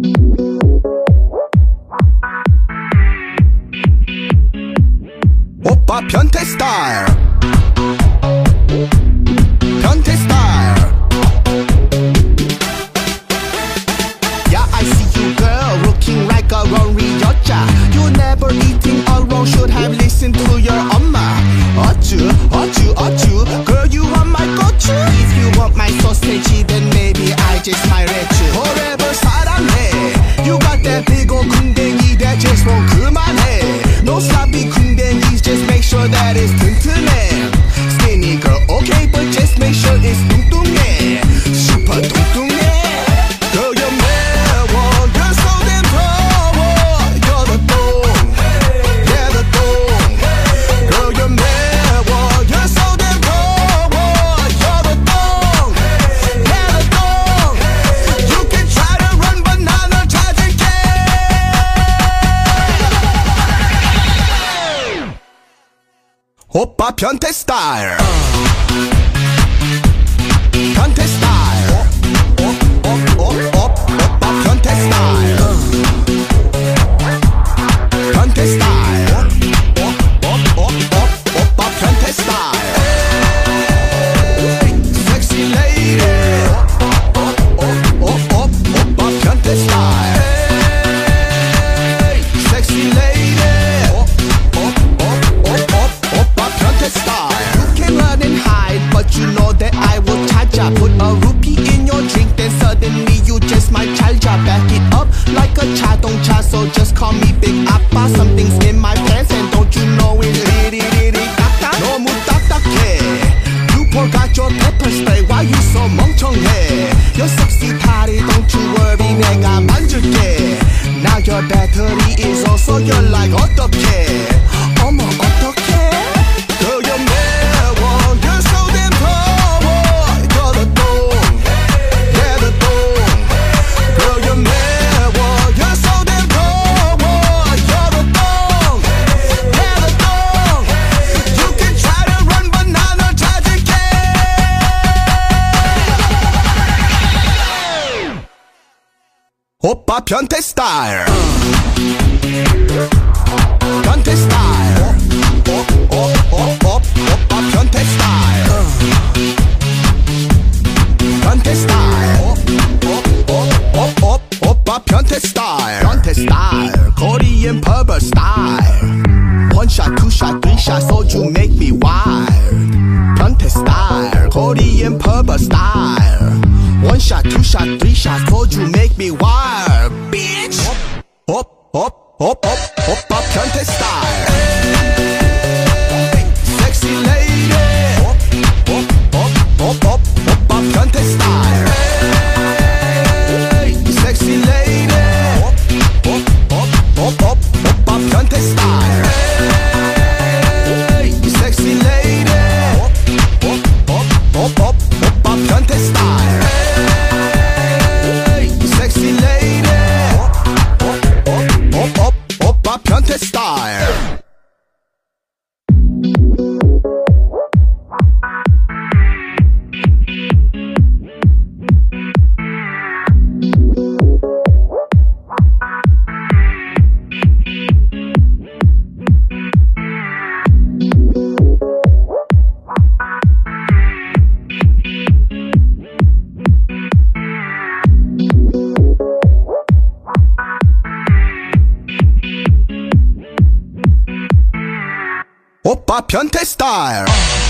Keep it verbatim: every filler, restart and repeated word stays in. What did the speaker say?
오빠 변태 스타일 변태 스타일 Yeah, I see you girl looking like a runny 여자 You never eating alone should have listened to your 엄마 어쭈 어쭈 어쭈 Girl you are my 고추 If you want my sausage then maybe I just might let you Forever 사랑해 You got that big ol' 궁뎅이 that just won't 그만해 No sloppy 궁뎅이's just make sure that it's 튼튼해 Skinny girl okay but just make sure it's 뚱뚱해 Super 뚱뚱해 Girl you're 매워 You're so damn 더워 You're the 똥 Yeah the 똥 Girl you're 매워 You're so damn 더워 You're the 똥 Yeah the 똥 You can try to run but 나 널 찾을게 오빠 변태 스타일 변태 스타일 오, 오, 오, 오, 오빠 변태 스타일 변태 스타일 오, 오, 오, 오, 오빠 변태 스타일 섹시 레이디 오, 오, 오, 오, 오빠 변태 스타일 섹시 레이디 오, 오, 오, 오, 오, 오빠 변태 스타일 You can run and hide but you know that I will 찾아 Put a rupee in your drink then suddenly you just might charge Back it up like a 자동차 so just call me Big Appa Something's in my pants and don't you know it's 리리리리 딱딱 너무 딱딱해 You forgot your pepper spray why you so 멍청해 Your sexy body don't you worry 내가 만질게 Now your battery is low so you're like 어떡해 어머 어떡해 Girl you're 매워 You're so damn 더워 You're the 똥 Yeah the 똥 Girl you're 매워 You're so damn 더워 You're the 똥 Yeah the 똥 You can try to run but 나 널 찾을게 오빠 변태 스타일 변태 스타일 오, 오, 오, 오, 오빠 변태 스타일 변태 스타일 오, 오, 오, 오, 오, 오빠 변태 스타일 변태 스타일 Korean pervert style One shot, two shot, three shot 소주 make me wild 변태 스타일 Korean pervert style One shot, two shot, three shot 소주 make me wild Bitch 옵, 옵, 옵, 옵, 오빠 변태 스타일 Sexy lady 옵, 옵, 옵, 옵, 옵, 오빠 변태 스타일 Sexy lady 옵, 옵, 옵, 옵, 옵, 오빠 변태 스타일 Sexy lady 옵, 옵, 옵, 옵, 옵, 오빠 변태 스타일 Sexy lady 옵, 옵, 옵, 옵, 오빠 변태 스타일 오빠 변태 스타일